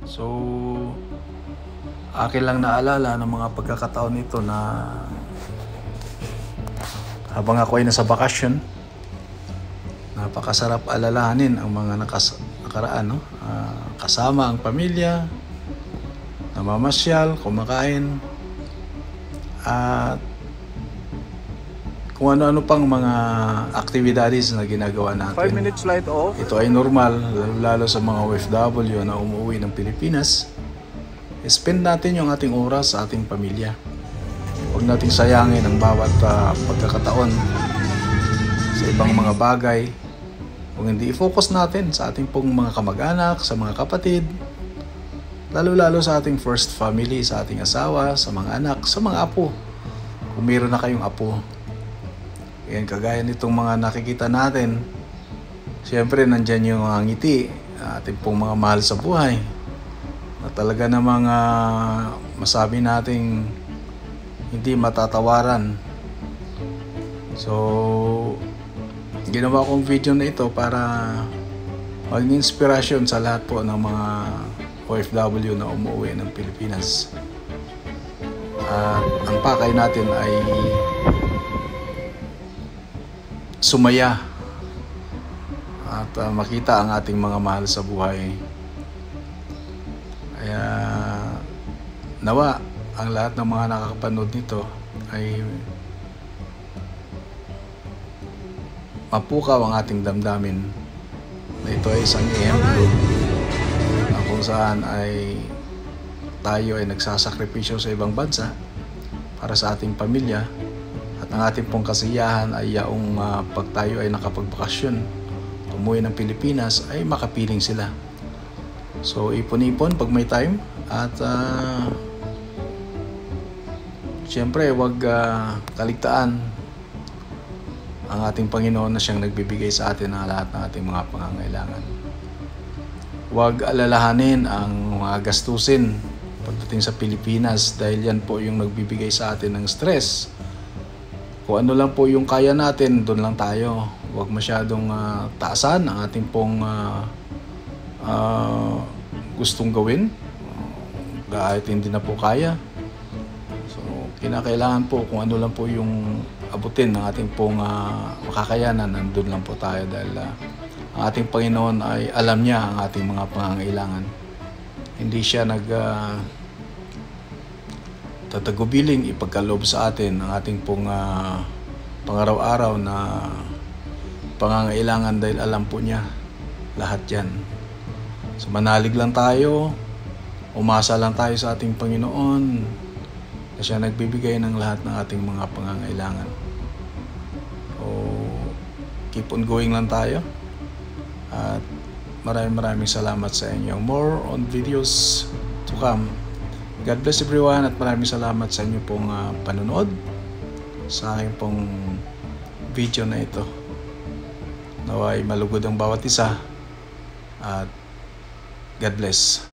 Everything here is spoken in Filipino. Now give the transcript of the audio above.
So, akin lang naalala ng mga pagkakataon nito na habang ako ay nasa bakasyon, napakasarap alalahanin ang mga nakaraan, no? Kasama ang pamilya, namamasyal, kumakain, at kung ano-ano pang mga activities na ginagawa 5 natin. minutes light off. Ito ay normal, lalo sa mga OFW na umuwi ng Pilipinas. Spend natin yung ating oras sa ating pamilya. Huwag nating sayangin ang bawat pagkakataon sa ibang mga bagay. Kung hindi i-focus natin sa ating pong mga kamag-anak, sa mga kapatid, lalo-lalo sa ating first family, sa ating asawa, sa mga anak, sa mga apo. Kung meron na kayong apo. Yan, kagaya nitong mga nakikita natin, siyempre nandyan yung ngiti, ating pong mga mahal sa buhay. Na talaga namang masabi nating hindi matatawaran. So, ginawa kong video na ito para maging inspirasyon sa lahat po ng mga OFW na umuwi ng Pilipinas. At ang pakay natin ay sumaya at makita ang ating mga mahal sa buhay. Kaya nawa ang lahat ng mga nakakapanood nito ay mapukaw ang ating damdamin na ito ay isang ehemplo na kung saan ay tayo ay nagsasakripisyo sa ibang bansa para sa ating pamilya, at ang ating pong kasiyahan ay yaong pag tayo ay nakapagbakasyon, umuwi ng Pilipinas, ay makapiling sila. So ipon-ipon pag may time, at siyempre huwag kaligtaan ang ating Panginoon na siyang nagbibigay sa atin ng lahat ng ating mga pangangailangan. Huwag alalahanin ang mga gastusin pagdating sa Pilipinas, dahil yan po yung nagbibigay sa atin ng stress. Kung ano lang po yung kaya natin, doon lang tayo. Huwag masyadong taasan ang ating pong gustong gawin kahit hindi na po kaya. So, kinakailangan po kung ano lang po yung abutin ng ating pong makakayanan, nandun lang po tayo, dahil ang ating Panginoon ay alam niya ang ating mga pangangailangan. Hindi siya tatagubiling ipagkaloob sa atin ang ating pong pangaraw-araw na pangangailangan, dahil alam po niya lahat yan. So manalig lang tayo, umasa lang tayo sa ating Panginoon na siya nagbibigay ng lahat ng ating mga pangangailangan. So keep on going lang tayo, at maraming salamat sa inyo. More on videos to come. God bless everyone, at maraming salamat sa inyo pong panonood sa aking pong video na ito. Naway malugod ang bawat isa, at God bless.